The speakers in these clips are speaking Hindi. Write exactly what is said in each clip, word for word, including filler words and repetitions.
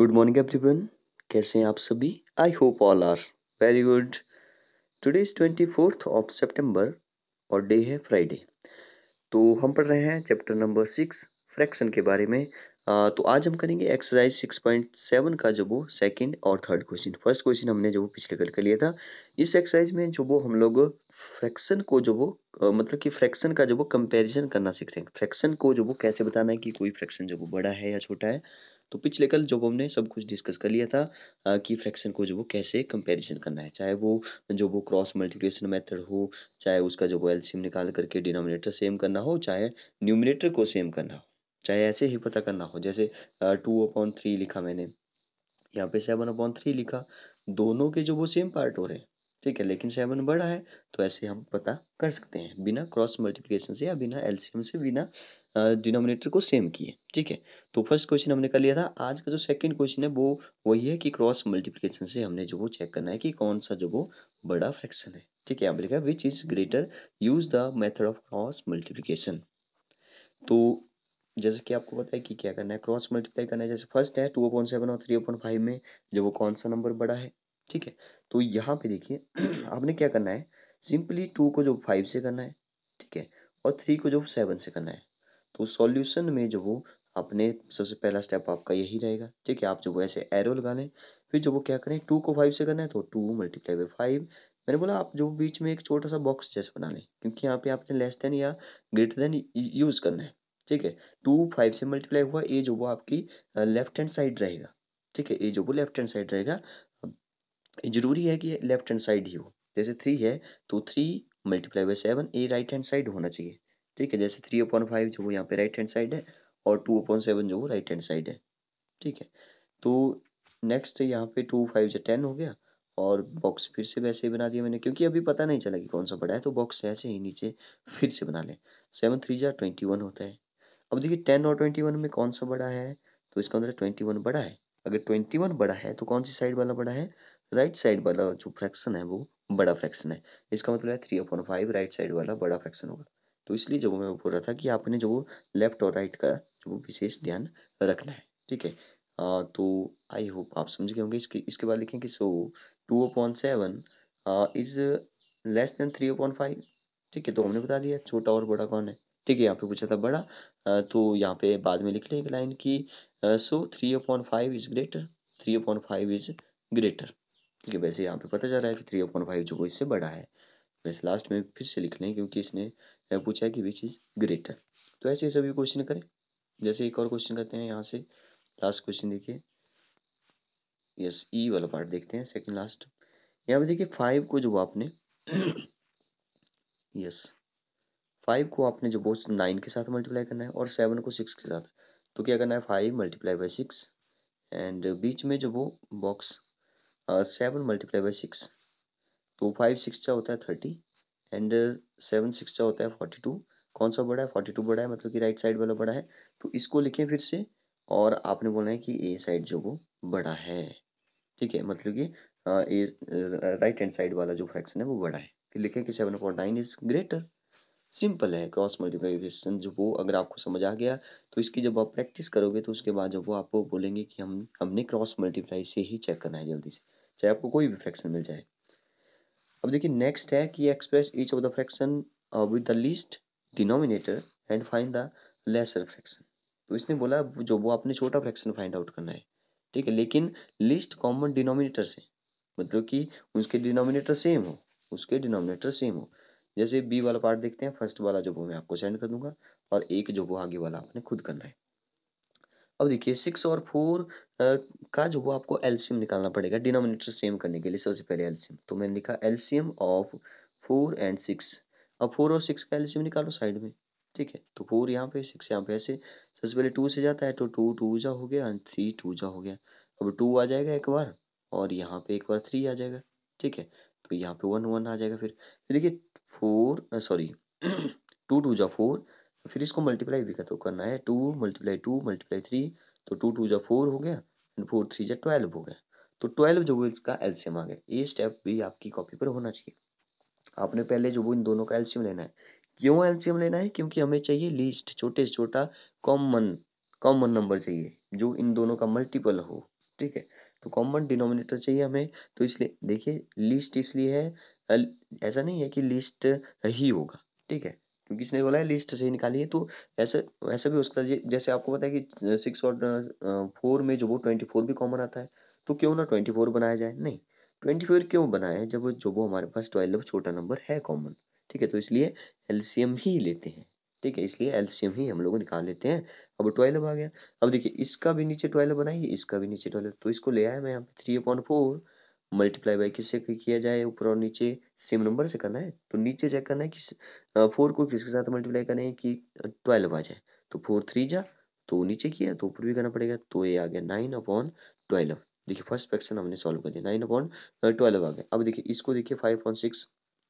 Good morning everyone. कैसे हैं आप सभी? I hope all are very good. Today is twenty fourth of सितंबर और डे है फ्राइडे। तो हम पढ़ रहे हैं चैप्टर नंबर सिक्स फ्रैक्शन के बारे में। आ, तो आज हम करेंगे एक्सरसाइज सिक्स पॉइंट सेवन का जो वो सेकंड और थर्ड क्वेश्चन। फर्स्ट क्वेश्चन हमने जो वो पिछले कल कर लिया था। इस एक्सरसाइज में जो वो हम लोग फ्रैक्शन को जो वो अ, मतलब कि फ्रैक्शन का जो वो कंपैरिजन करना सीख रहे हैं। फ्रैक्शन को जो वो कैसे बताना है कि कोई फ्रैक्शन जो वो बड़ा है या छोटा है। तो पिछले कल जो वो हमने सब कुछ डिस्कस कर लिया था अ, कि फ्रैक्शन को जो वो कैसे कंपैरिजन करना है, चाहे वो जो वो क्रॉस मल्टीप्लिकेशन मेथड हो, चाहे उसका जो वो एलसीएम निकाल करके डिनोमिनेटर सेम करना हो, चाहे न्यूमरेटर को सेम करना हो, चाहे ऐसे ही पता करना हो। जैसे टू अपॉन थ्री लिखा मैंने, यहाँ पे सेवन अपॉन थ्री लिखा, दोनों के जो वो सेम पार्ट हो रहे हैं, ठीक है, लेकिन सेवन बड़ा है। तो ऐसे हम पता कर सकते हैं बिना क्रॉस मल्टीप्लिकेशन से या बिना एलसीएम से, बिना डिनोमिनेटर को सेम किए, ठीक है। तो फर्स्ट क्वेश्चन हमने कर लिया था। आज का जो सेकंड क्वेश्चन है वो वही है कि क्रॉस मल्टीप्लिकेशन से हमने जो वो चेक करना है कि कौन सा जो वो बड़ा फ्रैक्शन है, ठीक है। यहाँ पे लिखा है which is greater, use the method of cross multiplication. तो जैसे कि आपको पता है कि क्या करना है, क्रॉस मल्टीप्लाई करना है। जैसे फर्स्ट है टू अपॉन सेवन और थ्री अपॉन फाइव में जो वो कौन सा नंबर बड़ा है, ठीक है। तो यहाँ पे देखिए आपने क्या करना है, सिंपली टू को जो फाइव से करना है, ठीक है, और थ्री को जो सेवन से करना है। तो सॉल्यूशन में जो वो अपने सबसे पहला स्टेप आपका यही रहेगा, ठीक है। आप जो वो ऐसे एरो लगा लें, फिर जो वो क्या करें, टू को फाइव से करना है तो टू मल्टीप्लाई बाई फाइव। मैंने बोला आप जो बीच में एक छोटा सा बॉक्स जैसा बना लें, क्योंकि यहाँ पे आपने लेस देन या ग्रेटर देन यूज करना है, ठीक है। टू फाइव से मल्टीप्लाई हुआ, ए जो वो आपकी लेफ्ट हैंड साइड रहेगा, ठीक है। ए जो वो लेफ्ट हैंड साइड रहेगा। अब जरूरी है कि लेफ्ट हैंड साइड ही हो। जैसे थ्री है तो three multiply by seven, a right hand side होना चाहिए, ठीक है। जैसे थ्री अपॉन फाइव जो वो यहाँ पे राइट हैंड साइड है, और टू अपॉन सेवन जो वो राइट हैंड साइड है, ठीक है। तो नेक्स्ट यहाँ पे टू फाइव जो टेन हो गया, और बॉक्स फिर से वैसे ही बना दिया मैंने, क्योंकि अभी पता नहीं चला कि कौन सा बड़ा है, तो बॉक्स ऐसे ही नीचे फिर से बना लें। सेवन थ्री जा ट्वेंटी वन होता है। अब देखिए टेन और ट्वेंटी वन में कौन सा बड़ा है, तो इसका मतलब ट्वेंटी वन बड़ा है। अगर ट्वेंटी वन बड़ा है तो कौन सी साइड वाला बड़ा है, राइट साइड वाला जो फ्रैक्शन है वो बड़ा फ्रैक्शन है। इसका मतलब है three upon five right side वाला बड़ा फ्रैक्शन होगा। तो इसलिए जो मैं बोल रहा था कि आपने जो लेफ्ट और राइट का जो विशेष ध्यान रखना है, ठीक है। आ, तो आई होप आप समझ गए होंगे। इसके इसके बाद लिखें कि so two upon seven is less than three upon five, ठीक है। तो हमने बता दिया छोटा और बड़ा कौन है, ठीक है। यहाँ पे पूछा था बड़ा, अ, तो यहाँ पे बाद में लिख लें एक लाइन की so three upon five is greater, three upon five is greater, ठीक है। वैसे यहाँ पे पता चल रहा है कि थ्री अपॉन फाइव जो वो इससे बड़ा है। वैसे लास्ट में फिर से लिख लें क्योंकि इसने अ, पूछा है कि विच इज ग्रेटर। तो ऐसे ही सभी क्वेश्चन करें। जैसे एक और क्वेश्चन करते हैं यहाँ से, लास्ट क्वेश्चन देखिए, यस ई वाला पार्ट देखते हैं, सेकंड लास्ट। यहाँ पे देखिए फाइव को जो आपने यस फाइव को आपने जो वो नाइन के साथ मल्टीप्लाई करना है और सेवन को सिक्स के साथ। तो क्या करना है, five multiply by six, and बीच में जो वो box seven multiply by six. तो फाइव सिक्स का होता है थर्टी, एंड सेवन सिक्स का होता है फोर्टी टू। कौन सा बड़ा है, फोर्टी टू बड़ा है, मतलब कि राइट साइड वाला बड़ा है। तो इसको लिखें फिर से, और आपने बोलना है कि ए साइड जो वो बड़ा है, ठीक है। मतलब कि ए राइट हैंड साइड वाला जो फ्रैक्शन है वो बड़ा है। फिर लिखें कि seven upon nine is greater. Simple है क्रॉस मल्टीप्लिकेशन जो वो, अगर आपको समझ आ गया तो इसकी जब आप प्रैक्टिस करोगे तो उसके बाद जब वो आपको बोलेंगे कि हम हमने क्रॉस मल्टीप्लाई से ही चेक करना है जल्दी से, चाहे आपको कोई भी फ्रैक्शन मिल जाए। अब देखिए नेक्स्ट है कि express each of the fraction with the least denominator and find the lesser fraction. तो इसने बोला जो वो आपने छोटा फ्रैक्शन फाइंड आउट करना है, ठीक है, लेकिन लीस्ट कॉमन डिनोमिनेटर से, मतलब कि उसके डिनोमिनेटर सेम हो, उसके डिनोमिनेटर सेम हो। जैसे बी वाला पार्ट देखते हैं, फर्स्ट वाला जो वो मैं आपको सेंड कर दूंगा, और एक जो वो आगे वाला आपने खुद करना है। अब देखिए सिक्स और फोर का जो वो आपको एलसीएम निकालना पड़ेगा डिनोमिनेटर सेम करने के लिए। सबसे पहले एलसीएम, तो मैंने लिखा LCM of four and six. अब फोर और सिक्स का एलसीएम निकालो साइड में, ठीक है। तो फोर यहाँ पे, सिक्स यहाँ पे, ऐसे सबसे पहले टू से जाता है तो टू टू जा हो गया, थ्री टू जा हो गया। अब टू आ जाएगा एक बार, और यहाँ पे एक बार थ्री आ जाएगा, ठीक है। तो यहाँ पे वन वन आ जाएगा। फिर फिर देखिए फोर सॉरी टू टू जा फोर, फिर इसको मल्टीप्लाई भी तो करना है, two multiply two multiply three, तो टू टू जा फोर हो गया, एंड फोर थ्री जा ट्वेल्व हो गया। तो ट्वेल्व जो वो इसका एलसीएम आ गया। ये स्टेप भी आपकी कॉपी पर होना चाहिए। आपने पहले जो वो इन दोनों का एलसीएम लेना है। क्यों एलसीएम लेना है, क्योंकि हमें चाहिए लीस्ट, छोटे से छोटा कॉमन कॉमन नंबर चाहिए जो इन दोनों का मल्टीपल हो, ठीक है। तो कॉमन डिनोमिनेटर चाहिए हमें, तो इसलिए देखिए लिस्ट इसलिए है, अल- ऐसा नहीं है कि लिस्ट ही होगा, ठीक है, क्योंकि इसने बोला है लिस्ट से ही निकालिए, तो ऐसे वैसे भी उसका जे- जैसे आपको पता है कि सिक्स और फोर में जो वो ट्वेंटी फोर भी कॉमन आता है, तो क्यों ना ट्वेंटी फोर बनाया जाए, नहीं, ट्वेंटी फोर क्यों बनाया है, जब वो जो वो हमारे पास ट्वेल्व छोटा नंबर है कॉमन, ठीक है, तो इसलिए एलसीएम ही लेते हैं, ठीक है, इसलिए एलसीएम ही हम लोग निकाल लेते हैं। अब ट्वेल्व आ गया, अब देखिए इसका भी नीचे ट्वेल्व बनाइए, इसका भी नीचे ट्वेल्व, तो इसको ले आया मैं यहाँ पे three upon four multiply by किससे किया जाए, ऊपर और नीचे सेम नंबर से करना है, तो नीचे चेक करना है कि फोर को किसके साथ मल्टीप्लाई करें कि ट्वेल्व आ जाए, तो फोर थ्री जा, तो नीचे किया तो ऊपर भी करना पड़ेगा, तो ये आ गया नाइन अपॉन ट्वेल्व। देखिए फर्स्ट फ्रैक्शन हमने सॉल्व कर दिया, नाइन अपॉन ट्वेल्व आ गया। अब देखिए इसको देखिए फाइव अपॉन सिक्स,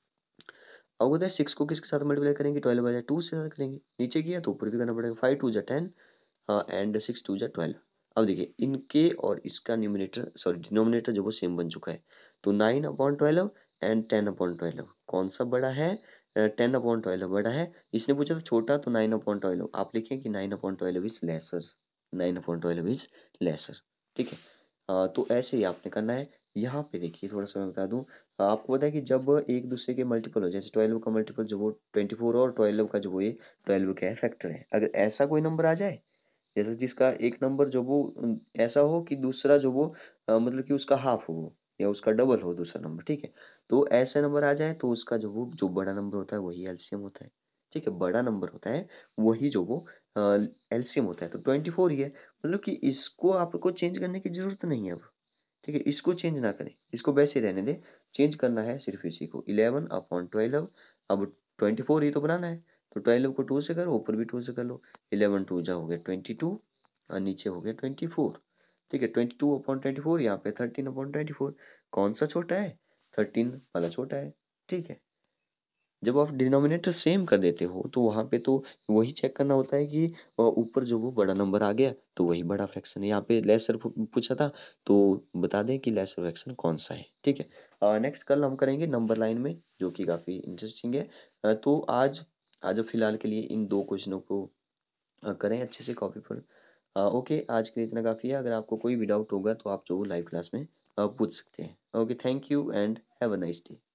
अब बताए सिक्स को किसके साथ मल्टीप्लाई करेंगे, ट्वेल्व आ जाए टू से साथ करेंगे, नीचे किया तो ऊपर भी करना पड़ेगा, फाइव टू जा टेन, हाँ एंड सिक्स टू जा ट्वेल्व। अब देखिए इनके और इसका न्यूमिनेटर सॉरी डिनोमिनेटर जो वो सेम बन चुका है, तो nine upon twelve and ten upon twelve कौन सा बड़ा है, टेन अपॉन ट्वेल्व बड़ा है। इसने पूछा था छोटा, तो नाइन अपॉन ट्वेल्व आप लिखें कि nine upon twelve is lesser, nine upon twelve is lesser, ठीक है। अ, तो ऐसे ही आपने करना है। यहाँ पे देखिए थोड़ा सा मैं बता दूं, आपको पता है कि जब एक दूसरे के मल्टीपल हो, जैसे ट्वेल्व का मल्टीपल जो वो ट्वेंटी फोर और ट्वेल्व का जो वो ये ट्वेल्व का है फैक्टर है, अगर ऐसा कोई नंबर आ जाए, जैसे जिसका एक नंबर जो वो अम, ऐसा हो कि दूसरा जो वो अ, मतलब कि उसका हाफ हो वो, या उसका डबल हो दूसरा नंबर, ठीक है, तो ऐसा नंबर आ जाए तो उसका जो वो जो बड़ा नंबर होता है वही एलसीएम होता है, ठीक है, बड़ा नंबर होता है वही जो वो एलसीएम होता है, तो ट्वेंटी फोर ही है, मतलब कि इसको आपको चेंज करने की जरूरत नहीं है अब, ठीक है, इसको चेंज ना करें, इसको वैसे ही रहने दें, चेंज करना है सिर्फ इसी को, इलेवन अपॉन ट्वेल्व, अब ट्वेंटी फोर ही तो बनाना है, तो ट्वेल्व को टू से करो, ऊपर भी टू से कर लो, इलेवन टू जा हो गया ट्वेंटी टू, और नीचे हो गया ट्वेंटी फोर, ठीक है, twenty two upon twenty four, यहाँ पे थर्टीन अपॉन ट्वेंटी फोर, कौन सा छोटा है, थर्टीन वाला छोटा है, ठीक है। जब आप डिनोमिनेटर सेम कर देते हो तो वहां पे तो वही चेक करना होता है कि अ, ऊपर जो वो बड़ा नंबर आ गया तो वही बड़ा फ्रैक्शन है, यहाँ पे लेसर पूछा था, तो बता दें कि लेसर फ्रैक्शन कौन सा है, ठीक है। नेक्स्ट कल हम करेंगे नंबर लाइन में, जो कि काफी इंटरेस्टिंग है। अ, तो आज आज फिलहाल के लिए इन दो क्वेश्चनों को अ, करें अच्छे से कॉपी पर। ओके, आज के लिए इतना काफी है, अगर आपको कोई भी डाउट होगा तो आप जो लाइव क्लास में अ, पूछ सकते हैं। Okay, thank you and have a nice day.